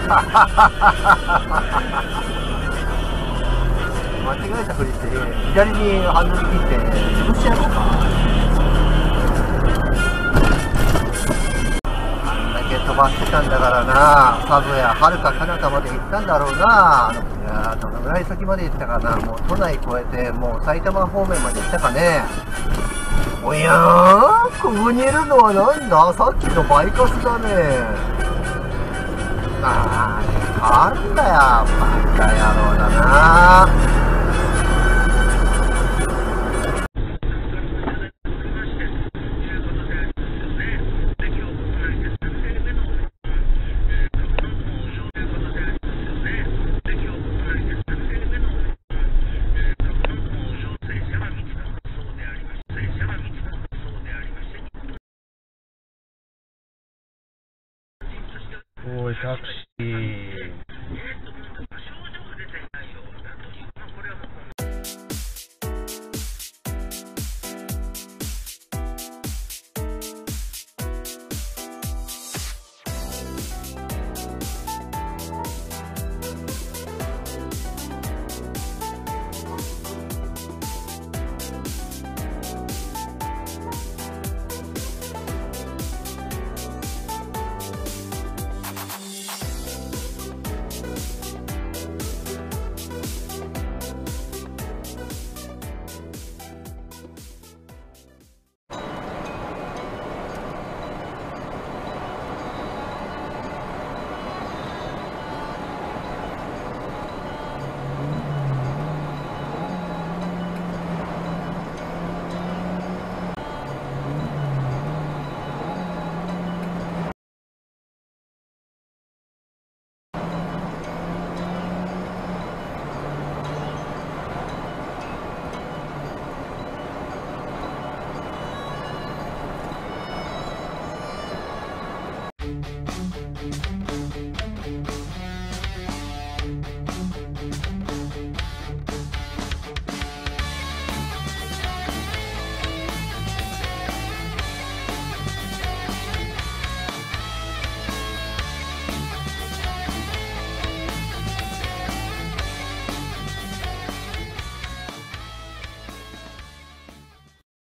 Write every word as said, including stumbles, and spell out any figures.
間違えたふりして左にハンドル切って潰してやろうか。あんだけ飛ばしてたんだからな。さぞやはるか彼方まで行ったんだろうな。いやー、どのぐらい先まで行ったかな。もう都内越えてもう埼玉方面まで行ったかね。おやー、ここにいるのはなんだ。さっきのバイカスだね。あー、変わるんだよ。バカ野郎だな。おい、タクシー。